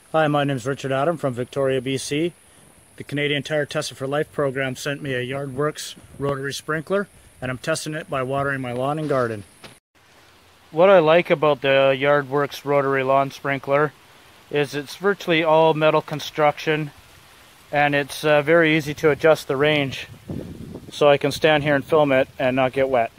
Hi, my name is Richard Adam from Victoria, BC. The Canadian Tire Tested for Life program sent me a Yardworks rotary sprinkler, and I'm testing it by watering my lawn and garden. What I like about the Yardworks rotary lawn sprinkler is it's virtually all metal construction, and it's very easy to adjust the range, so I can stand here and film it and not get wet.